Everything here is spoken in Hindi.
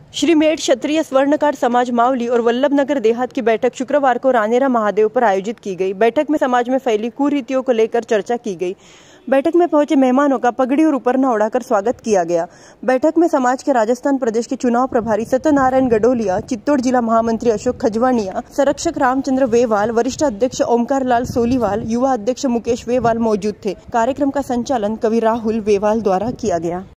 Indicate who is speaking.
Speaker 1: श्रीमेड क्षत्रिय स्वर्णकार समाज मावली और वल्लभनगर देहात की बैठक शुक्रवार को रानेरा महादेव पर आयोजित की गई। बैठक में समाज में फैली कुरीतियों को लेकर चर्चा की गई। बैठक में पहुंचे मेहमानों का पगड़ी और उपरना ओढ़ाकर स्वागत किया गया। बैठक में समाज के राजस्थान प्रदेश के चुनाव प्रभारी सत्यनारायण गडोलिया, चित्तौड़ जिला महामंत्री अशोक खजवानिया, संरक्षक रामचंद्र वेवाल, वरिष्ठ अध्यक्ष ओमकार लाल सोलीवाल, युवा अध्यक्ष मुकेश वेवाल मौजूद थे। कार्यक्रम का संचालन कवि राहुल वेवाल द्वारा किया गया।